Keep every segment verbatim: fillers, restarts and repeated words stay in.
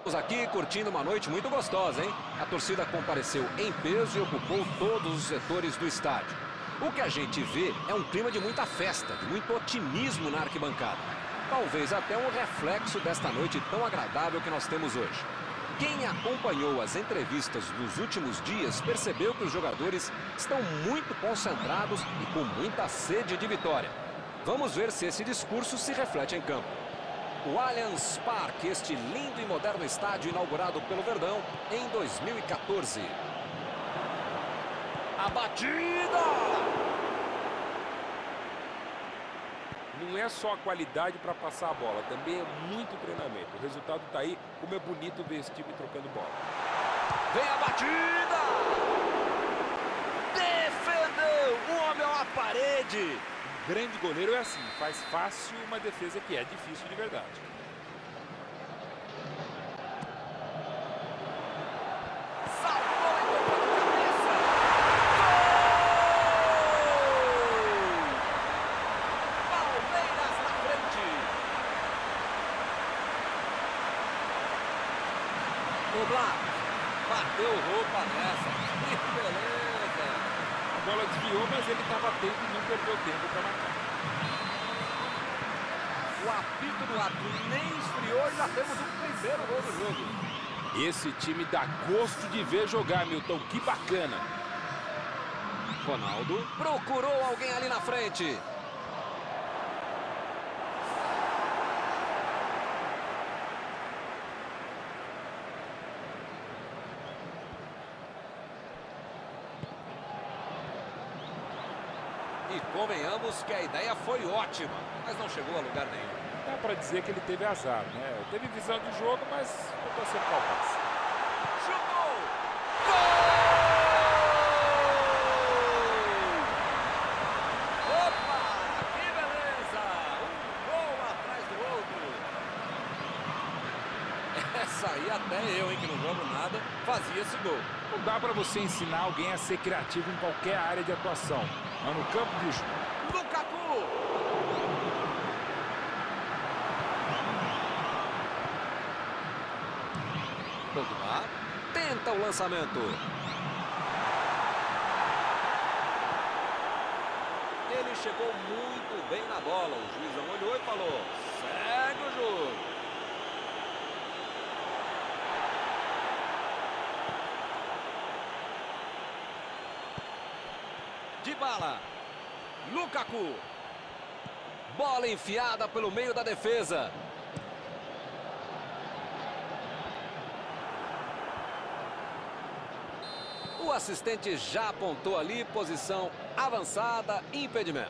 Estamos aqui curtindo uma noite muito gostosa, hein? A torcida compareceu em peso e ocupou todos os setores do estádio. O que a gente vê é um clima de muita festa, de muito otimismo na arquibancada. Talvez até um reflexo desta noite tão agradável que nós temos hoje. Quem acompanhou as entrevistas dos últimos dias percebeu que os jogadores estão muito concentrados e com muita sede de vitória. Vamos ver se esse discurso se reflete em campo. O Allianz Parque, este lindo e moderno estádio inaugurado pelo Verdão em dois mil e quatorze. A batida! Não é só a qualidade para passar a bola, também é muito treinamento. O resultado está aí, como é bonito ver esse time trocando bola. Vem a batida! Defendeu! O homem é uma parede! Um grande goleiro é assim, faz fácil uma defesa que é difícil de verdade. Bateu roupa nessa. Que beleza. A bola desviou, mas ele estava atento e não perdeu tempo para marcar. O apito do árbitro nem esfriou e já temos o primeiro gol do jogo. Esse time dá gosto de ver jogar, Milton. Que bacana. Ronaldo procurou alguém ali na frente. E convenhamos que a ideia foi ótima, mas não chegou a lugar nenhum. Dá para dizer que ele teve azar, né? Teve visão de jogo, mas tentou acertar o passe. Chutou! Gol! Opa! Que beleza! Um gol atrás do outro. Essa aí até eu, hein, que não jogo nada, fazia esse gol. Não dá para você ensinar alguém a ser criativo em qualquer área de atuação. Mas no campo de jogo. Lukaku! Pogba tenta o lançamento. Ele chegou muito bem na bola. O juiz não olhou e falou: segue o jogo. Dybala. Lukaku. Bola enfiada pelo meio da defesa. O assistente já apontou ali, posição avançada, impedimento.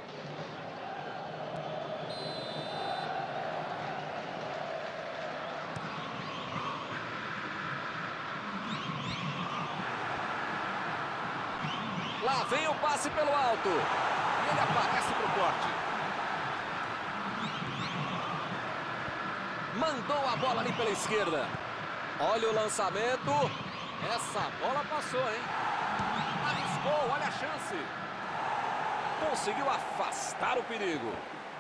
Lá vem o passe pelo alto. E ele aparece para o corte. Mandou a bola ali pela esquerda. Olha o lançamento. Essa bola passou, hein? Arriscou, olha a chance. Conseguiu afastar o perigo.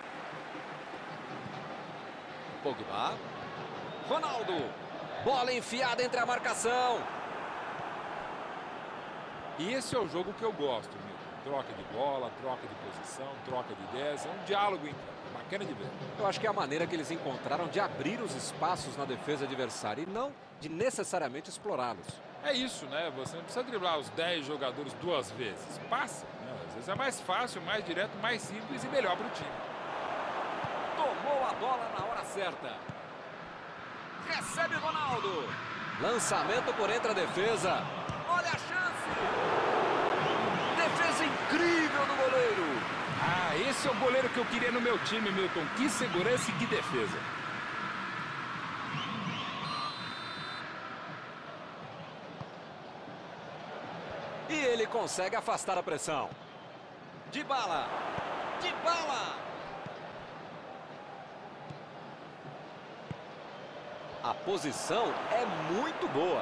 Pogba. Ronaldo. Bola enfiada entre a marcação. E esse é o jogo que eu gosto, Milton. Troca de bola, troca de posição, troca de ideias. É um diálogo em campo. Bacana de ver. Eu acho que é a maneira que eles encontraram de abrir os espaços na defesa adversária e não de necessariamente explorá-los. É isso, né? Você não precisa driblar os dez jogadores duas vezes. Passa, né? Às vezes é mais fácil, mais direto, mais simples e melhor para o time. Tomou a bola na hora certa. Recebe Ronaldo. Lançamento por entre a defesa. Olha a chance. Defesa incrível do goleiro. Ah, esse é o goleiro que eu queria no meu time, Milton. Que segurança e que defesa. E ele consegue afastar a pressão. Dybala. Dybala. A posição é muito boa.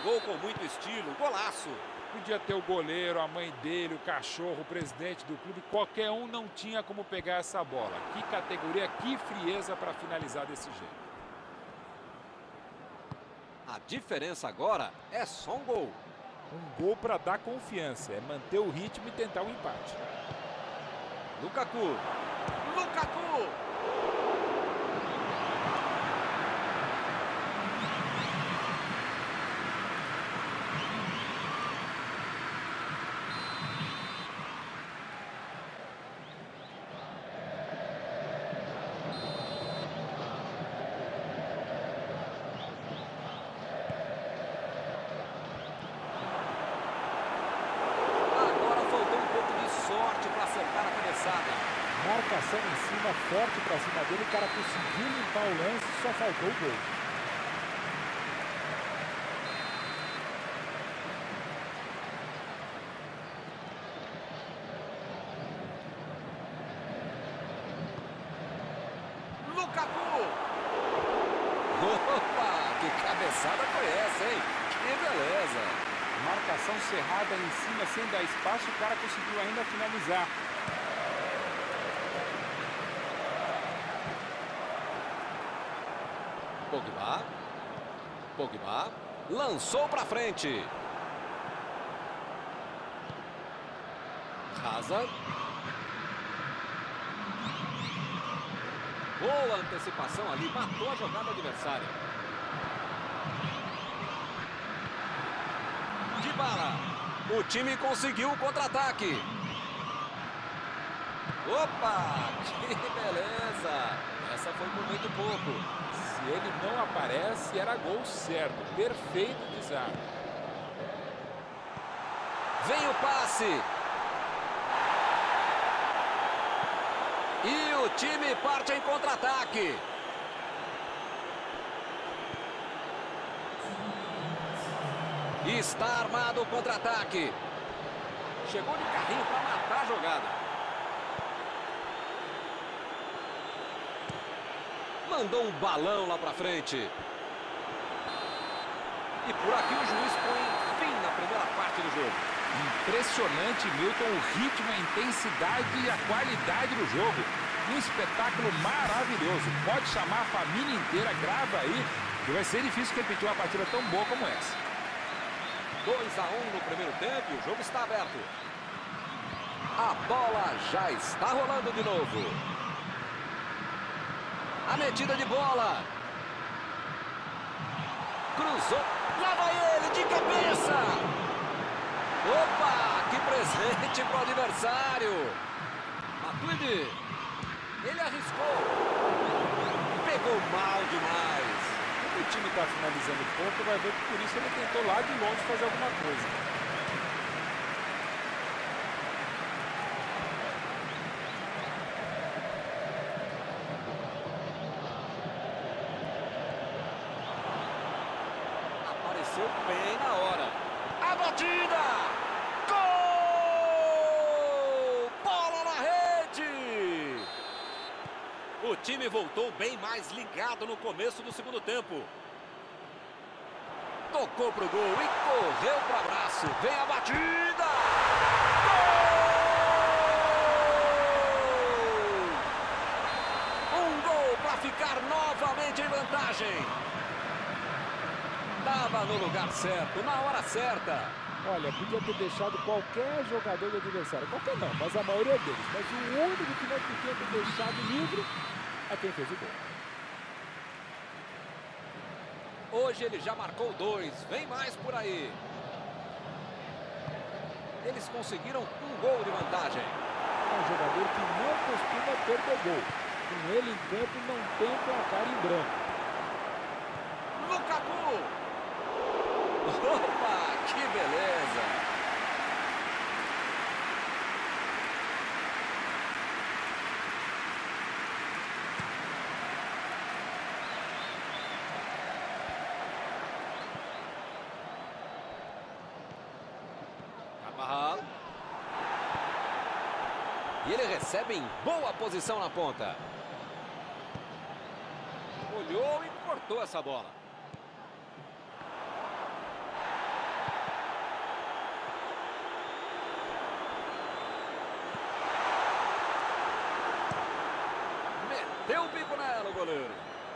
gol com muito estilo, golaço. Podia ter o goleiro, a mãe dele, o cachorro, o presidente do clube. Qualquer um não tinha como pegar essa bola. Que categoria, que frieza para finalizar desse jeito. A diferença agora é só um gol. Um gol para dar confiança. É manter o ritmo e tentar o empate. Lukaku. Lukaku! Marcação em cima, forte para cima dele, o cara conseguiu limpar o lance, só faltou o gol. Lukaku! Opa, que cabeçada foi essa, hein? Que beleza! Marcação cerrada em cima, sem dar espaço, o cara conseguiu ainda finalizar. Pogba. Pogba. Lançou para frente. Hazard. Boa antecipação ali. Matou a jogada adversária. Dybala. O time conseguiu o contra-ataque. Opa! Que beleza! Essa foi por muito pouco. Se ele não aparece, era gol certo. Perfeito desarme. Vem o passe. E o time parte em contra-ataque. Está armado o contra-ataque. Chegou de carrinho para matar a jogada. Mandou um balão lá para frente. E por aqui o juiz põe fim na primeira parte do jogo. Impressionante, Milton, o ritmo, a intensidade e a qualidade do jogo. Um espetáculo maravilhoso. Pode chamar a família inteira, grava aí, que vai ser difícil repetir uma partida tão boa como essa. dois a um no primeiro tempo e o jogo está aberto. A bola já está rolando de novo. A metida de bola. Cruzou. Lá vai ele de cabeça. Opa, que presente para o adversário. Matuidi. Ele arriscou. Pegou mal demais. O time está finalizando pouco, vai ver que por isso ele tentou lá de longe fazer alguma coisa. Apareceu bem na hora. A batida! Gol! Bola na rede! O time voltou bem mais ligado no começo do segundo tempo. Tocou pro gol e correu pro abraço. Vem a batida! Gol! Um gol para ficar novamente em vantagem. Estava no lugar certo, na hora certa. Olha, podia ter deixado qualquer jogador do adversário. Qualquer não, mas a maioria deles. Mas o único que não podia ter deixado livre é quem fez o gol. Hoje ele já marcou dois. Vem mais por aí. Eles conseguiram um gol de vantagem. É um jogador que não costuma perder gol. Com ele em campo não tem placar em branco. Lukaku! Opa, que beleza! Carvajal. E ele recebe em boa posição na ponta. Olhou e cortou essa bola. goleiro.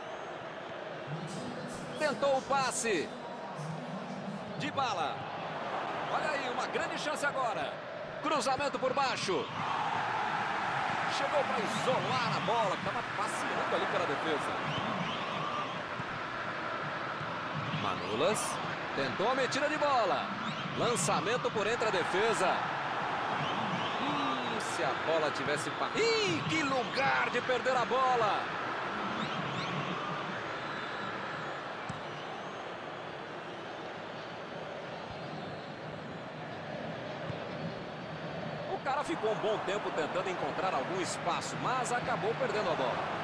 Tentou o passe. Dybala. Olha aí, uma grande chance agora. Cruzamento por baixo. Chegou para isolar a bola. Estava passeando ali pela defesa. Manolas. Tentou a metida de bola. Lançamento por entre a defesa. Hum, se a bola tivesse... Ih, que lugar de perder a bola. O cara ficou um bom tempo tentando encontrar algum espaço, mas acabou perdendo a bola.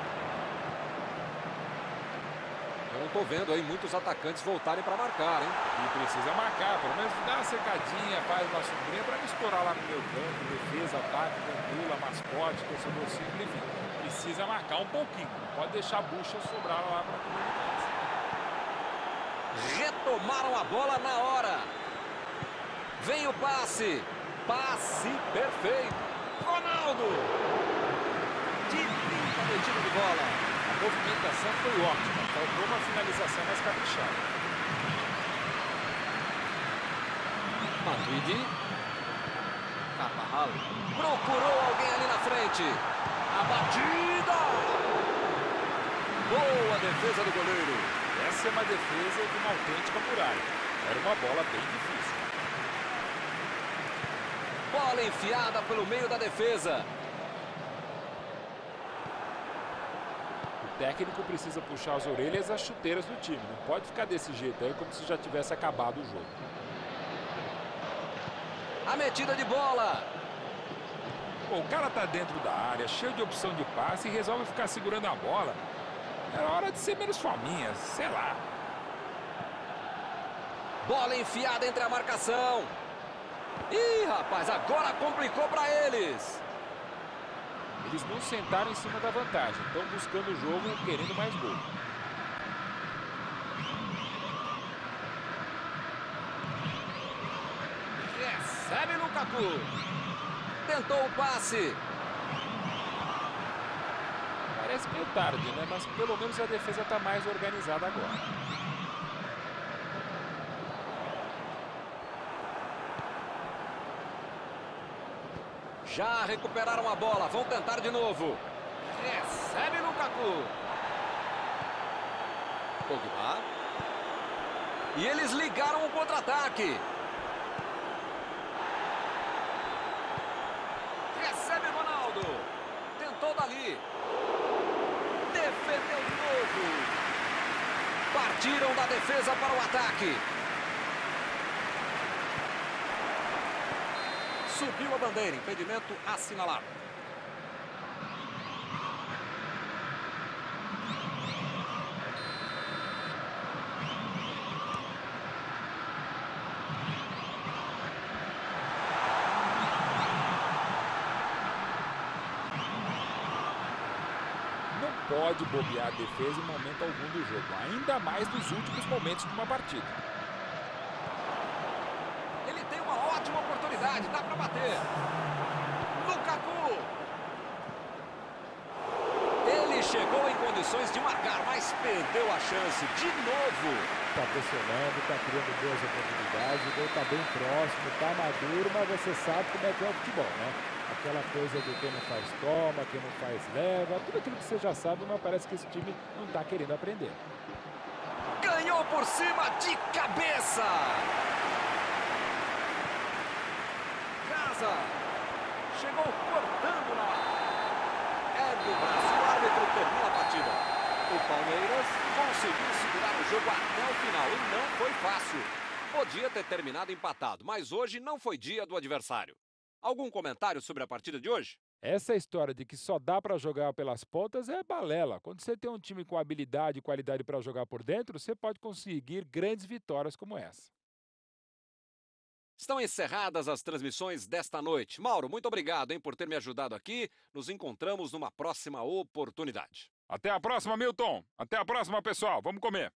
Eu não tô vendo aí muitos atacantes voltarem para marcar, hein? E precisa marcar, pelo menos dá uma secadinha, faz uma sombrinha para misturar lá no meu campo, defesa, ataque, gandula, mascote, torcedor simples, enfim. Precisa marcar um pouquinho, não pode deixar a bucha sobrar lá para a comunidade. Retomaram a bola na hora. Vem o passe. Passe perfeito. Ronaldo. De linda metida de bola. A movimentação foi ótima, faltou uma finalização mais caprichada. Matuidi. Carvajal. Procurou alguém ali na frente. A batida. Boa defesa do goleiro. Essa é uma defesa de uma autêntica muralha. Era uma bola bem difícil. Bola enfiada pelo meio da defesa. O técnico precisa puxar as orelhas das chuteiras do time. Não pode ficar desse jeito aí, como se já tivesse acabado o jogo. A metida de bola. Pô, o cara tá dentro da área, cheio de opção de passe e resolve ficar segurando a bola. Era hora de ser menos fominha, sei lá. Bola enfiada entre a marcação. Ih, rapaz, agora complicou para eles. Eles não sentaram em cima da vantagem. Estão buscando o jogo, querendo mais gol. Recebe Lukaku. Tentou o passe. Parece meio tarde, né? Mas pelo menos a defesa está mais organizada agora. Já recuperaram a bola. Vão tentar de novo. Recebe Lukaku. Pogba. E eles ligaram o contra-ataque. Recebe Ronaldo. Tentou dali. Defendeu de novo. Partiram da defesa para o ataque. Subiu a bandeira, impedimento assinalado. Não pode bobear a defesa em momento algum do jogo, ainda mais nos últimos momentos de uma partida. Ótima oportunidade, dá para bater. Lukaku. Ele chegou em condições de marcar, mas perdeu a chance de novo. Está pressionando, está criando boas oportunidades, o gol está bem próximo, está maduro, mas você sabe como é que é o futebol, né? Aquela coisa do quem não faz toma, quem não faz leva, tudo aquilo que você já sabe, mas parece que esse time não está querendo aprender. Ganhou por cima de cabeça. Chegou cortando na hora. Ergue o braço, o árbitro termina a partida. O Palmeiras conseguiu segurar o jogo até o final e não foi fácil. Podia ter terminado empatado, mas hoje não foi dia do adversário. Algum comentário sobre a partida de hoje? Essa história de que só dá para jogar pelas pontas é balela. Quando você tem um time com habilidade e qualidade para jogar por dentro, você pode conseguir grandes vitórias como essa. Estão encerradas as transmissões desta noite. Mauro, muito obrigado, hein, por ter me ajudado aqui. Nos encontramos numa próxima oportunidade. Até a próxima, Milton. Até a próxima, pessoal. Vamos comer.